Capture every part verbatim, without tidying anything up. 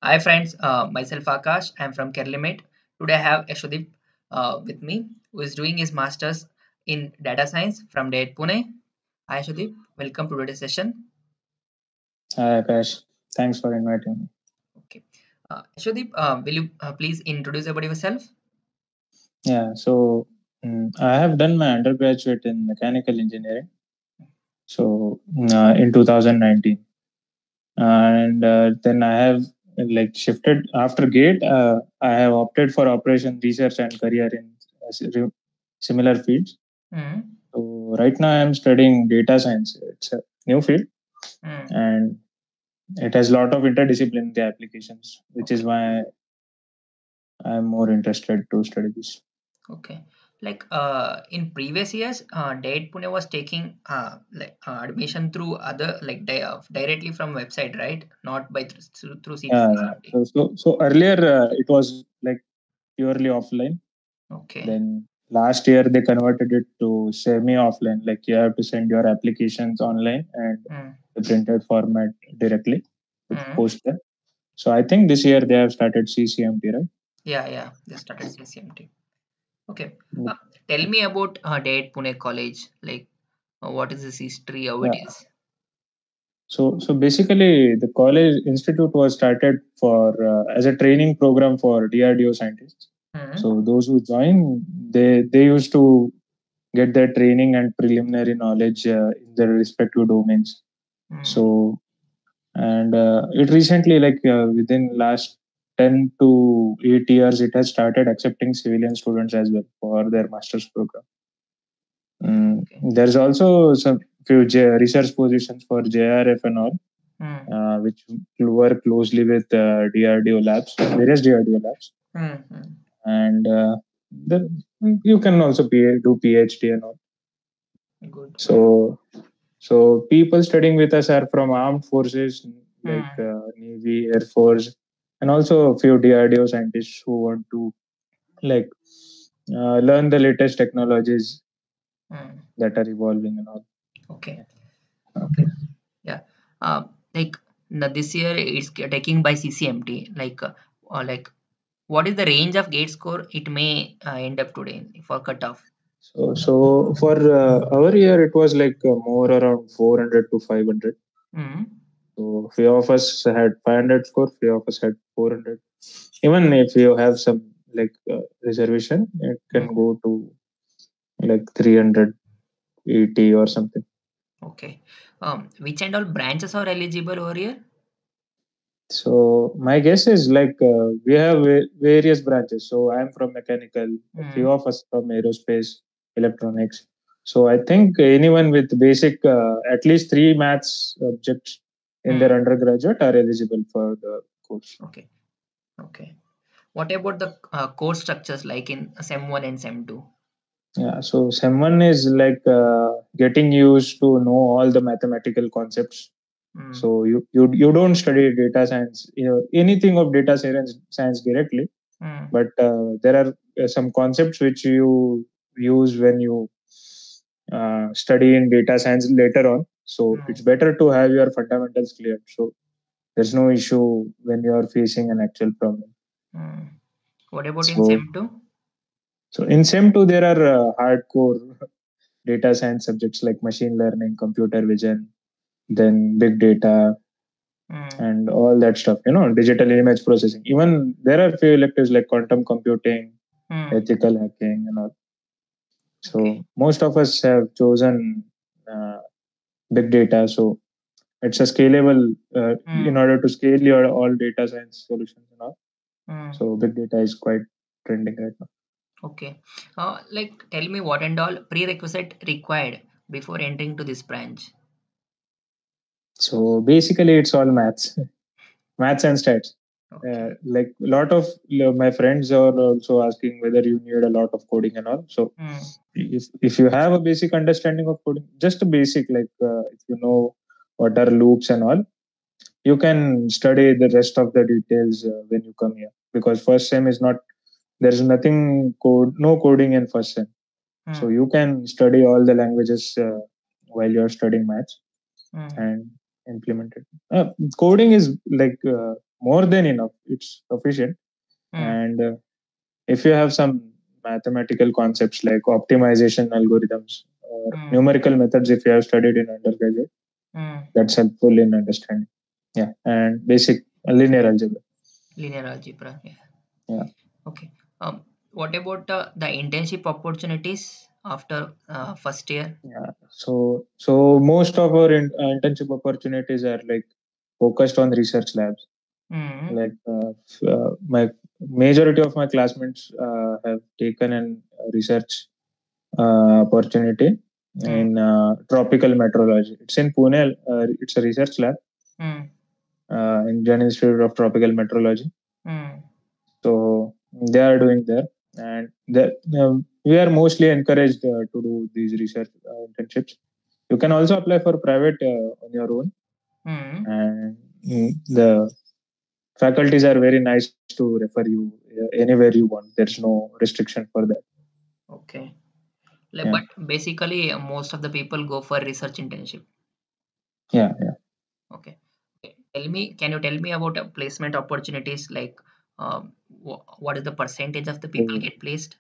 Hi friends, uh, myself Akash. I'm from Kerlimate. Today I have Yashudip uh, with me, who is doing his masters in data science from D E T Pune. Hi Yashudip, welcome to today's session. Hi Akash, thanks for inviting me. Okay, uh, Yashudip, uh, will you uh, please introduce about yourself? Yeah, so mm, I have done my undergraduate in mechanical engineering. So mm, uh, in two thousand nineteen, and uh, then I have like shifted after GATE. Uh, I have opted for operation research and career in uh, si- re- similar fields. Mm, So right now I am studying data science. It's a new field, mm, and it has a lot of interdisciplinary applications, which is okay, why I am more interested to study this. okay. Like uh, in previous years, uh, D E T Pune was taking uh, like uh, admission through other like di- uh, directly from website, right? Not by th- through through Yeah, C C M T. so so, so earlier uh, it was like purely offline. Okay. Then last year they converted it to semi offline. Like you have to send your applications online and Mm, the printed format directly with mm. poster. So I think this year they have started C C M T, right? Yeah, yeah, they started C C M T. Okay. Mm. Uh, tell me about uh, D E T Pune College. Like, uh, what is this history? How it Yeah. is? So so basically the college institute was started for uh, as a training program for D R D O scientists. Mm, So those who join, they they used to get their training and preliminary knowledge uh, in their respective domains. mm, So and uh, it recently, like uh, within last ten to eight years, it has started accepting civilian students as well for their master's program. Mm, okay. there's also some few J- research positions for J R F and all, Mm, uh, which work closely with uh, D R D O labs, various D R D O labs, mm, mm. and uh, the, you can also P- do PhD and all. Good. So So people studying with us are from armed forces like Mm, uh, Navy, Air Force, and also a few D R D O scientists who want to like uh, learn the latest technologies mm. that are evolving and all. Okay. Okay. Okay. Yeah. Uh, like now this year it's g- taking by C C M T. Like, uh, or like, what is the range of gate score it may uh, end up today for cutoff? So so for uh, our year, it was like uh, more around four hundred to five hundred. Mm, So few of us had five hundred score, few of us had four hundred. Even if you have some like uh, reservation, it can mm. go to like three hundred eighty or something. Okay. Um, which and all branches are eligible over here? So my guess is like uh, we have va- various branches. So I'm from mechanical, a few Mm, of us from aerospace, electronics. So I think anyone with basic, uh, at least three maths subjects in their mm. undergraduate are eligible for the course. Okay. Okay. What about the uh, course structures like in SEM one and SEM two? Yeah. So SEM one is like uh, getting used to know all the mathematical concepts. Mm, So you you you don't study data science, you know, anything of data science science directly, mm, but uh, there are uh, some concepts which you use when you uh, study in data science later on. So mm, it's better to have your fundamentals clear. So there's no issue when you are facing an actual problem. mm. What about in So SEM two? so in SEM two there are uh, hardcore data science subjects like machine learning, computer vision, then big data, Mm, and all that stuff. You know, digital image processing. Even there are few electives like quantum computing, mm. ethical hacking, and all. Okay. So most of us have chosen uh, big data. So it's a scalable uh, in Mm, order to scale your all data science solutions and all. mm. So big data is quite trending right now. Okay. Uh, like, tell me what and all prerequisite required before entering to this branch. So basically, it's all maths, maths and stats. Uh, Okay. like a lot of uh, my friends are also asking whether you need a lot of coding and all. So Mm, if if you have a basic understanding of coding, just a basic, like uh, if you know what are loops and all, you can study the rest of the details uh, when you come here, because first sem is not, there's nothing code, no coding in first sem. So mm, you can study all the languages uh, while you're studying maths mm, and implement it. Uh, coding is like uh, more than enough. It's sufficient. Mm. And uh, if you have some mathematical concepts like optimization algorithms or Mm. numerical methods, if you have studied in undergraduate, Mm. that's helpful in understanding. Yeah, and basic linear algebra. Linear algebra. Yeah. Yeah. Okay. Um, what about uh, the internship opportunities after uh, first year? Yeah. So so most of our in, uh, internship opportunities are like focused on research labs. Mm. Like uh, f- uh, my majority of my classmates uh, have taken an uh, research uh, opportunity Mm. in uh, tropical meteorology. It's in Pune. Uh, it's a research lab, Mm. uh, Indian Institute of Tropical Meteorology. Mm. So they are doing there, and the, um, we are mostly encouraged uh, to do these research uh, internships. You can also apply for private uh, on your own, Mm. and mm, the faculties are very nice to refer you uh, anywhere you want. There's no restriction for that. Okay. Like, Yeah, but basically, uh, most of the people go for research internship. yeah, yeah. Okay. Okay. Tell me, can you tell me about uh, placement opportunities? Like, um, wh- what is the percentage of the people So, get placed?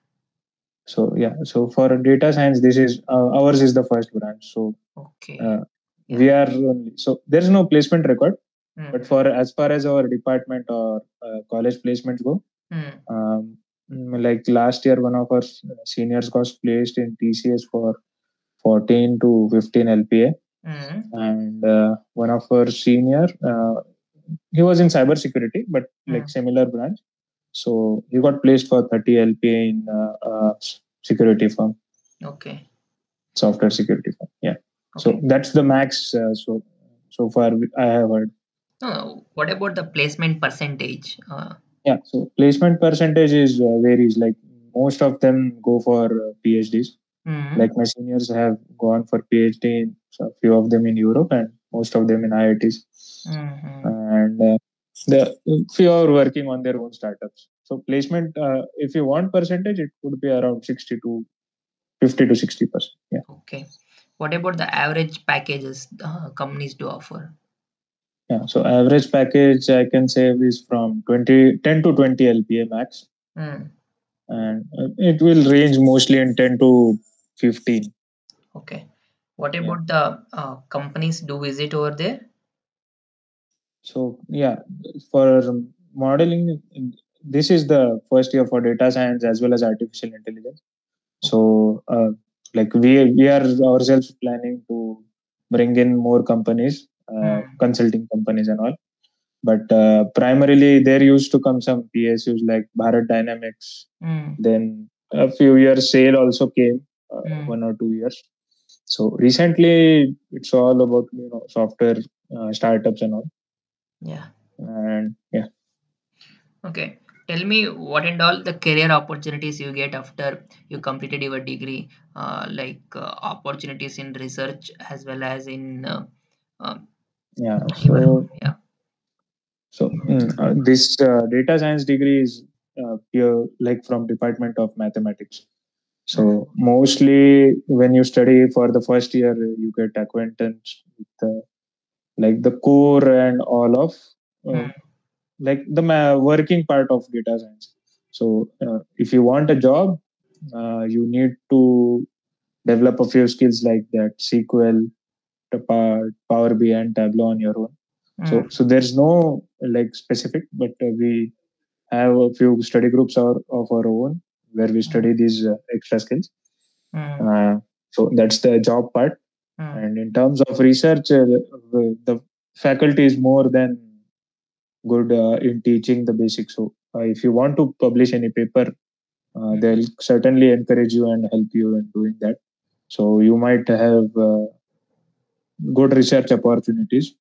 so yeah. So for data science, this is uh, ours is the first branch. So Okay. uh, Yeah. we are only, so there is no placement record, Mm. but for as far as our department or uh, college placements go, Mm. um, mm, like last year, one of our s- seniors got placed in T C S for fourteen to fifteen L P A, Mm. and uh, one of our senior, uh, he was in cybersecurity, but like Mm. similar branch. So he got placed for thirty L P A in uh, uh, security firm, Okay. software security firm. Yeah. So Okay. that's the max. Uh, so so far I have heard. No, no, what about the placement percentage? Uh, Yeah. So placement percentage is uh, varies. Like most of them go for uh, PhDs. mm. Like my seniors have gone for PhD, in, so a few of them in Europe and most of them in I I Ts. Mm-hmm. And uh, the few are working on their own startups. So placement, uh, if you want percentage, it could be around sixty to fifty to sixty percent. Yeah. Okay. What about the average packages uh, companies do offer? Yeah. So average package I can say is from twenty, ten to twenty L P A max. Mm. And uh, it will range mostly in ten to fifteen. Okay. What Yeah. about the uh, companies do visit over there? So yeah, for modeling, this is the first year for data science as well as artificial intelligence. So uh, like we we are ourselves planning to bring in more companies, uh, Mm. consulting companies and all. But uh, primarily there used to come some P S Us like Bharat Dynamics. Mm. Then a few years Sale also came, uh, Mm. one or two years. So recently it's all about you know software uh, startups and all. Yeah. And yeah. Okay. Tell me what and all the career opportunities you get after you completed your degree, uh, like uh, opportunities in research as well as in uh, um, Yeah. your So yeah. so mm, uh, this uh, data science degree is uh, pure like from Department of Mathematics. Mm. So mostly when you study for the first year, you get acquaintance with the, like the core and all of uh, Mm. like the ma- working part of data science. So uh, if you want a job, uh, you need to develop a few skills like that: S Q L, the Power, Power B I, and Tableau on your own. Mm. So so there's no like specific, but uh, we have a few study groups our, of our own where we study these uh, extra skills. Mm. Uh, so that's the job part. Mm. And in terms of research, uh, the, the faculty is more than good uh, in teaching the basics. So uh, if you want to publish any paper, uh, they'll certainly encourage you and help you in doing that. So you might have uh, good research opportunities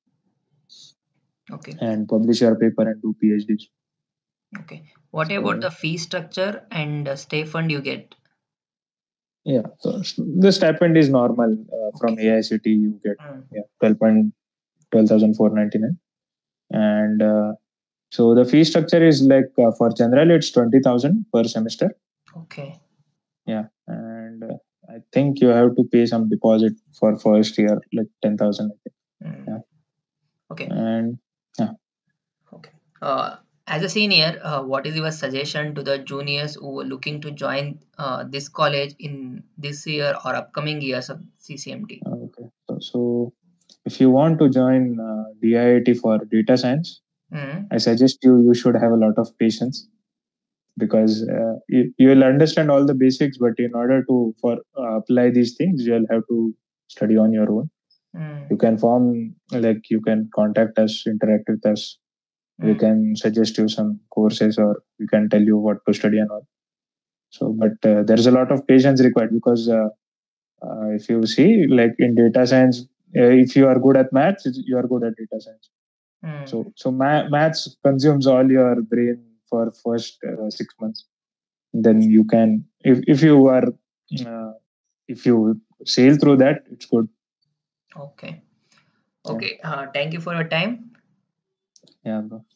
Okay. and publish your paper and do PhDs. Okay. What about So the fee structure and uh, stay fund you get? yeah, so the stipend is normal uh, from Okay. A I C T. You get Mm. yeah twelve point twelve thousand four ninety nine, and uh, so the fee structure is like uh, for general it's twenty thousand per semester. Okay. Yeah, and uh, I think you have to pay some deposit for first year, like ten thousand. Mm. Yeah, Okay. and yeah, Okay. Uh, as a senior, uh, what is your suggestion to the juniors who are looking to join uh, this college in this year or upcoming years of C C M T? Okay. So, so if you want to join uh, D I I T for data science, Mm, I suggest you you should have a lot of patience because uh, you, you will understand all the basics, but in order to for uh, apply these things, you'll have to study on your own. You mm, can form like you can contact us, interact with us. We mm, can suggest you some courses, or we can tell you what to study and all. So, but uh, there is a lot of patience required because uh, uh, if you see, like in data science, uh, if you are good at maths, you are good at data science. mm. So, so ma- maths consumes all your brain for first uh, six months. Then you can, if if you are, uh, if you sail through that, it's good. Okay. Yeah, Okay. Uh, thank you for your time. yeah, bro.